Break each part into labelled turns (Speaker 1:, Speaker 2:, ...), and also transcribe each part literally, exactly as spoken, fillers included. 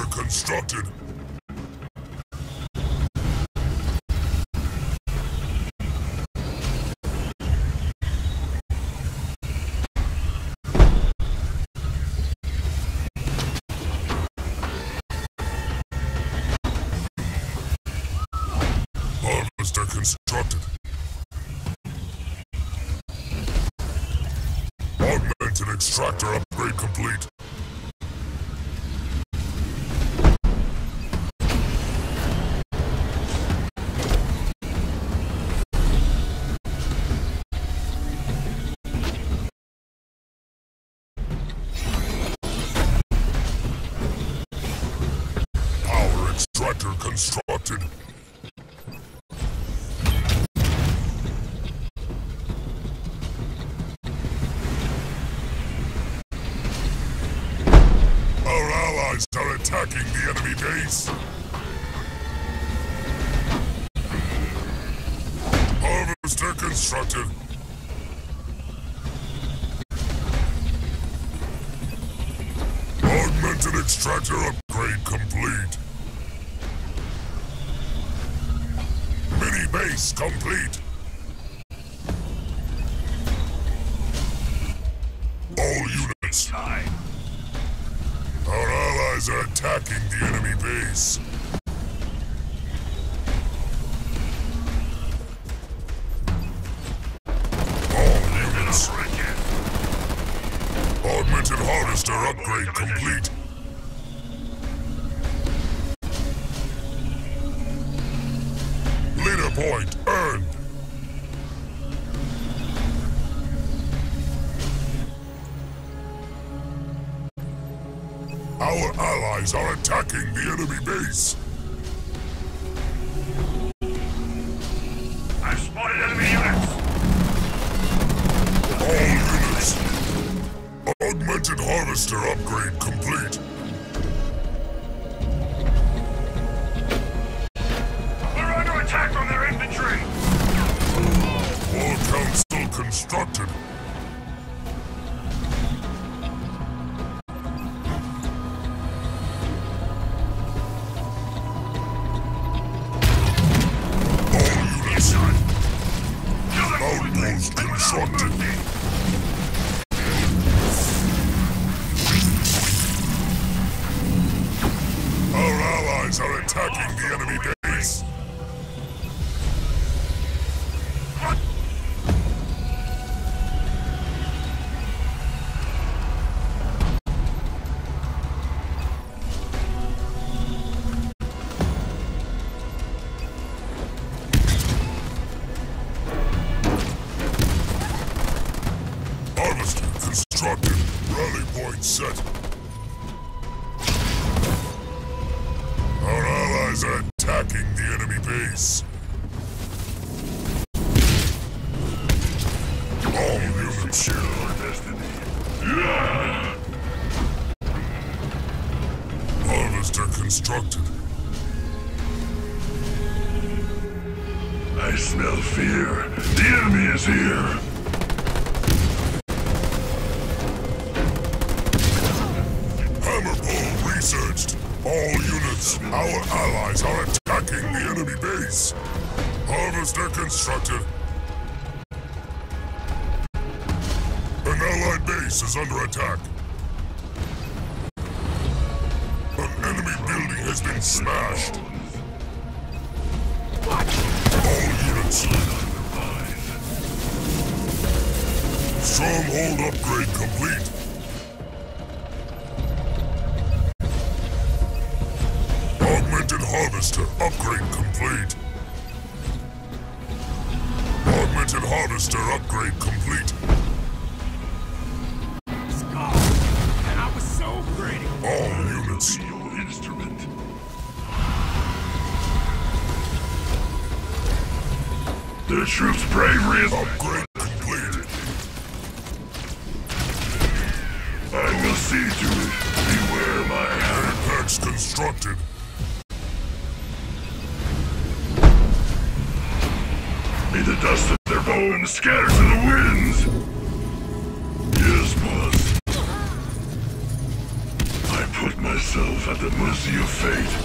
Speaker 1: Harvester constructed. Harvester constructed. Augmented extractor upgrade complete. Power extractor constructed. Are attacking the enemy base. Harvester constructed. Augmented extractor upgrade complete. Mini base complete. All units. Our allies are attacking the enemy base. All units. Augmented harvester upgrade complete. Leader point earned. Our allies are attacking the enemy base.
Speaker 2: I've spotted enemy units.
Speaker 1: All units. Augmented harvester upgrade complete.
Speaker 2: We're under attack from their infantry.
Speaker 1: War council constructed. Outpost constructed. Our allies are attacking the enemy base. Constructed. Rally point set. Our allies are attacking the enemy base. All units.
Speaker 2: Share our destiny.
Speaker 1: Harvester constructed.
Speaker 2: I smell fear. The enemy is here.
Speaker 1: Researched. All units. Our allies are attacking the enemy base. Harvester constructed. An allied base is under attack. An enemy building has been smashed. All units. Stronghold upgrade complete. Augmented harvester upgrade complete. Augmented harvester upgrade complete.
Speaker 3: Skull! And I was so pretty!
Speaker 1: All units.
Speaker 2: Your instrument. The troops' bravery is
Speaker 1: Upgrade complete.
Speaker 2: I will see to it. Beware my hand.
Speaker 1: Apex constructed.
Speaker 2: May the dust of their bones scatter to the winds. Yes, boss. I put myself at the mercy of fate.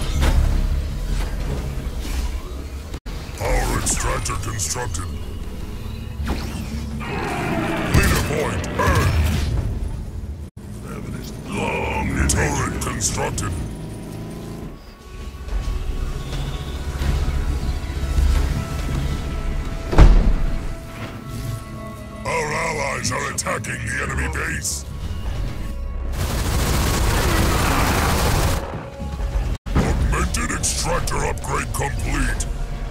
Speaker 1: Power extractor constructed. Leader point earned.
Speaker 2: Evidence long and
Speaker 1: Turret constructed. Our allies are attacking the enemy base. Augmented extractor upgrade complete.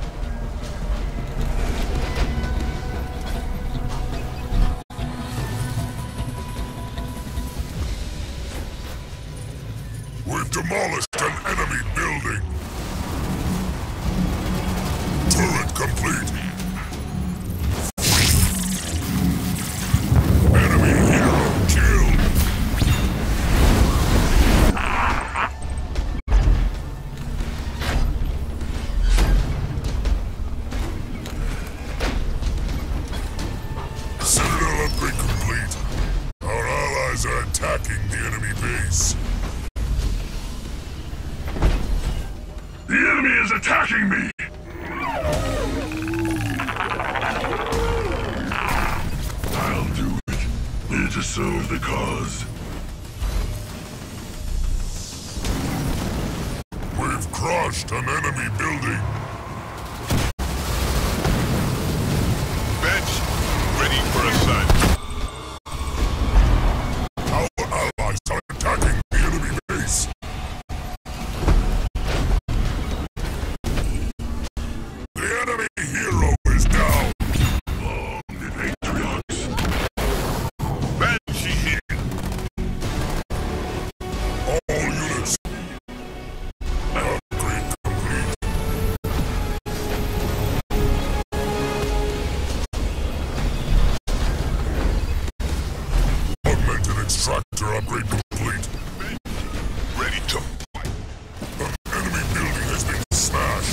Speaker 1: We've demolished an enemy building. Turret complete. Enemy hero killed. Citadel upgrade complete. Our allies are attacking the enemy base.
Speaker 2: The enemy is attacking me! I'll do it. Here to serve the cause.
Speaker 1: We've crushed an enemy building.
Speaker 2: Bench, ready for assignment.
Speaker 1: Our allies are attacking the enemy base. The enemy hero is down.
Speaker 2: Long live Atriox. Banshee here.
Speaker 1: All units. Upgrade complete. Augmented extractor upgrade complete.
Speaker 2: Ready to fight.
Speaker 1: An enemy building has been smashed.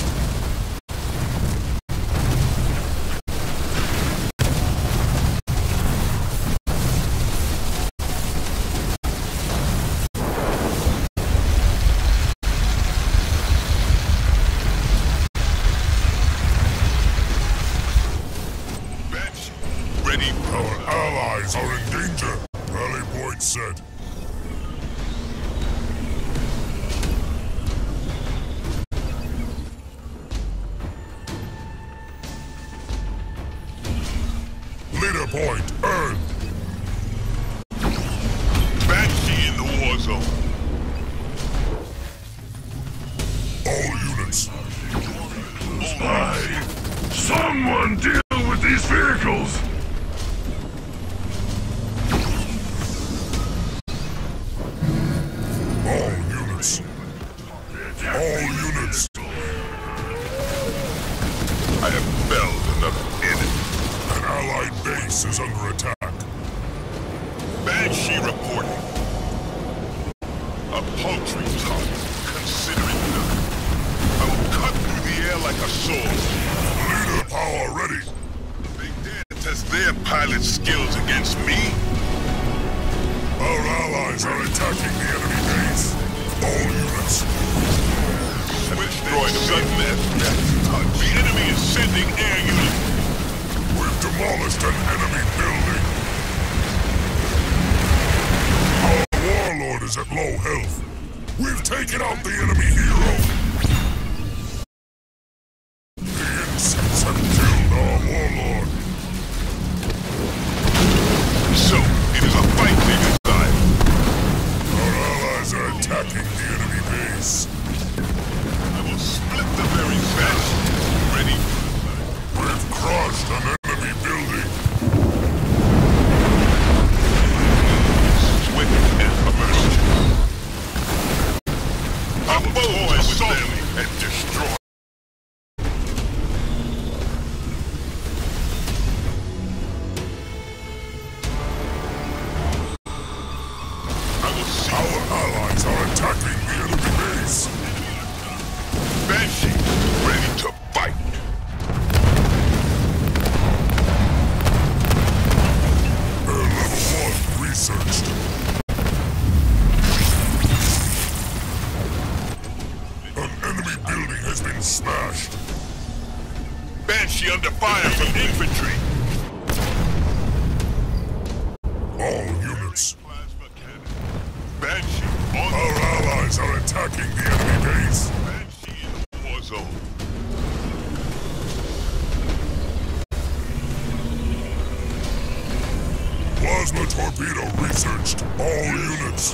Speaker 2: Bench, ready.
Speaker 1: Our allies are in danger. Rally point set. Leader point earned.
Speaker 2: Banshee in the war zone.
Speaker 1: All units.
Speaker 2: Spy! Someone deal with these vehicles!
Speaker 1: All units. All units.
Speaker 2: I have felled enough enemy.
Speaker 1: An allied base is under attack.
Speaker 2: Banshee reporting. A paltry target, considering nothing. I will cut through the air like a sword.
Speaker 1: Leader power ready.
Speaker 2: They dare test their pilot skills against me?
Speaker 1: Our allies are attacking the enemy base. All units.
Speaker 2: With destroyed sudden attack. The enemy is sending air units.
Speaker 1: We've demolished an enemy building. Our warlord is at low health. We've taken out the enemy hero. The insects have killed our warlord.
Speaker 2: So, it is a fight they desire.
Speaker 1: Our allies are attacking the enemy base.
Speaker 2: I will split the very fast. Ready?
Speaker 1: We've crushed an enemy building.
Speaker 2: Swift and commercial. I will toy with them and destroy. I will see.
Speaker 1: Our allies are attacking the enemy base.
Speaker 2: Banshee, ready to fight.
Speaker 1: Air level one researched. smashed.
Speaker 2: Banshee under fire from infantry.
Speaker 1: All units.
Speaker 2: Plasma cannon. Banshee on
Speaker 1: Our allies are attacking the enemy base.
Speaker 2: Banshee in the war zone.
Speaker 1: Plasma torpedo researched. All units.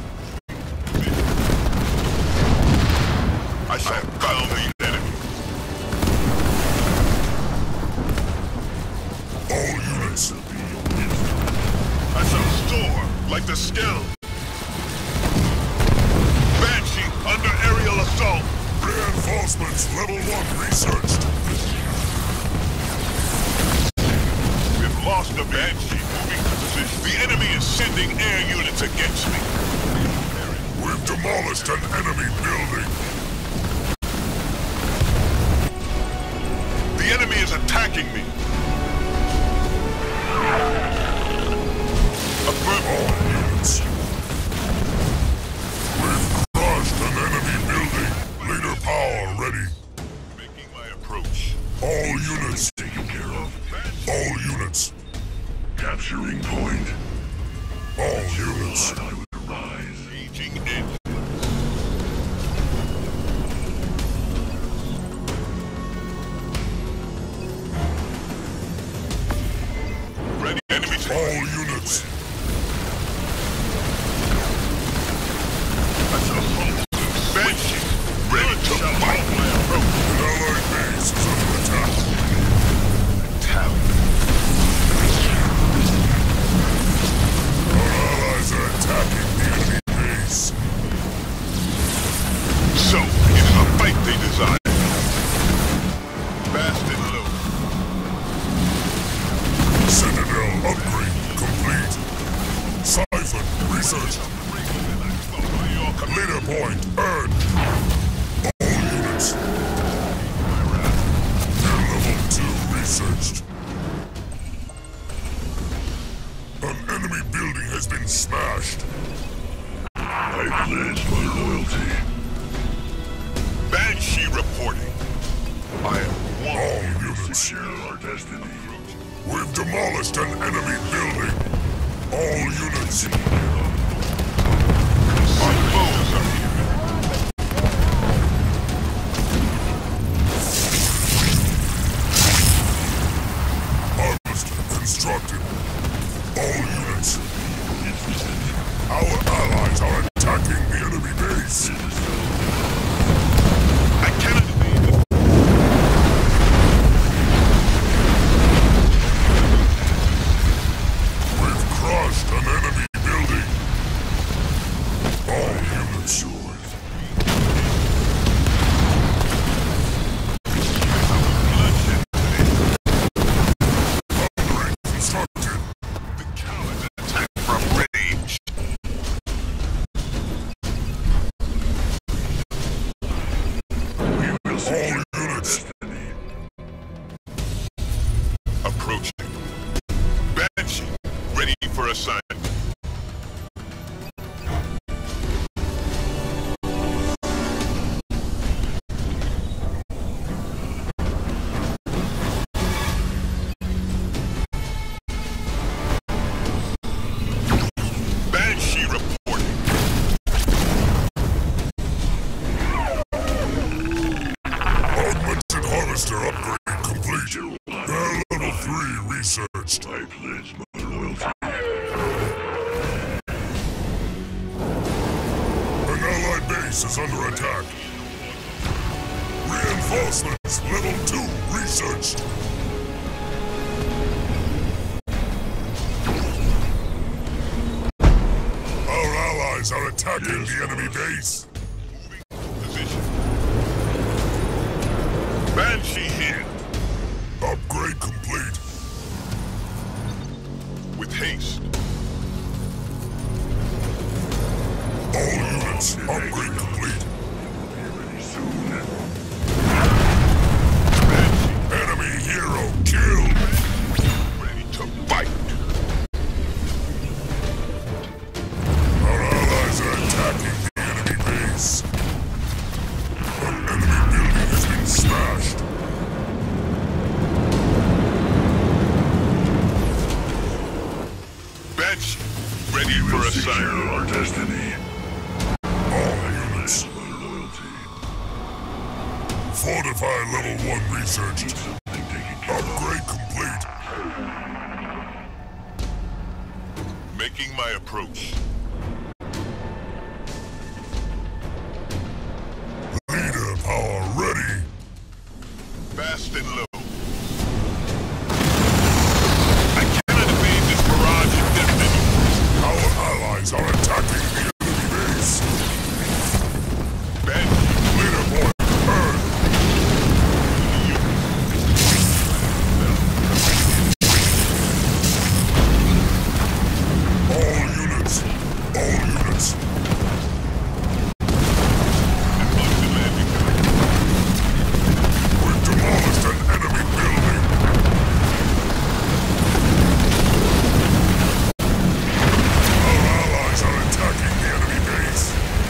Speaker 2: I shall found the enemy.
Speaker 1: All units.
Speaker 2: I shall soar like the skill. Banshee under aerial assault.
Speaker 1: Reinforcements level one researched.
Speaker 2: We've lost the Banshee. Moving to position. The enemy is sending air units against me.
Speaker 1: We've demolished an enemy building.
Speaker 2: The enemy is attacking me.
Speaker 1: All units. We've crushed an enemy building. Leader power ready.
Speaker 2: Making my approach.
Speaker 1: All units.
Speaker 2: Taken care of.
Speaker 1: All units.
Speaker 2: Capturing point.
Speaker 1: All units.
Speaker 2: I would rise. Aging engine. Ready. Enemy taken.
Speaker 1: All units.
Speaker 2: I shall hold. Banshee. Ready to fight my approach.
Speaker 1: An allied base is under attack.
Speaker 2: Talon.
Speaker 1: Our allies are attacking the enemy base.
Speaker 2: So, it is a fight they desire. Fast and low.
Speaker 1: Citadel upgrade complete. Siphon research. Leader point earned. All units. Air level two researched. An enemy building has been smashed.
Speaker 2: I pledge my loyalty. Banshee reporting. I am one.
Speaker 1: All units.
Speaker 2: Share our destiny.
Speaker 1: We've demolished an enemy building. All units.
Speaker 2: Our foes are here.
Speaker 1: Harvest constructed. All units. Our allies are attacking the enemy base.
Speaker 2: I cannot evade them.
Speaker 1: We've crushed an enemy building. All units. Upgrade constructed.
Speaker 2: The cowards attack from range. We will see.
Speaker 1: All units.
Speaker 2: Approaching. Banshee, ready for assignment. Banshee reporting.
Speaker 1: Augmented harvester upgrade complete. Air level three researched.
Speaker 2: I pledge my loyalty.
Speaker 1: An allied base is under attack. Reinforcements level two researched. Our allies are attacking the enemy base.
Speaker 2: Position. Banshee here.
Speaker 1: Upgrade complete.
Speaker 2: With haste.
Speaker 1: All units, upgrade complete.
Speaker 2: Banshee,
Speaker 1: Enemy hero killed.
Speaker 2: ready to fight.
Speaker 1: Our allies are attacking the enemy base. Fortify level one researched. Upgrade complete.
Speaker 2: Making my approach.
Speaker 1: Leader power ready.
Speaker 2: Fast and low. I cannot evade this barrage indefinitely.
Speaker 1: Our allies are attacking the enemy base.
Speaker 2: Ben,
Speaker 1: Leader point earned. All units. All units. We've demolished an enemy building. Our allies are attacking the enemy base.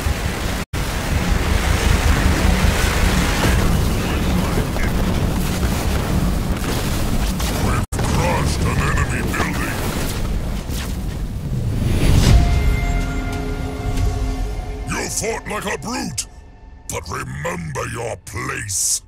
Speaker 1: We've crushed an enemy building. You fought like a brute, but remember your place.